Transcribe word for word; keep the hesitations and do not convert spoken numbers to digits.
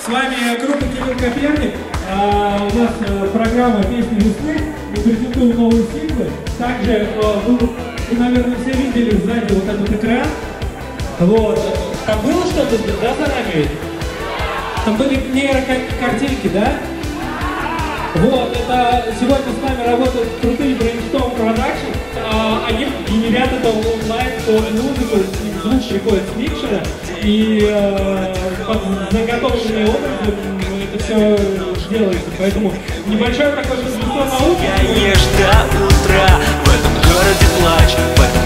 С вами группа Кирилл Коперник. А, у нас а, программа «Песни весны». Мы презентуем новые синглы. Также а, вы, вы, наверное, все видели сзади вот этот экран. Вот. Там было что-то, да, за нами? Там были нейрокартинки, да? Вот, это сегодня с нами работают крутые Brainstorm Production. А, они генерят это онлайн под музыку, звук приходит с микшера, и э, под заготовленные образы это все делается. Поэтому небольшое такое мастерство науки. Я ешь до утра, в этом городе плач, в этом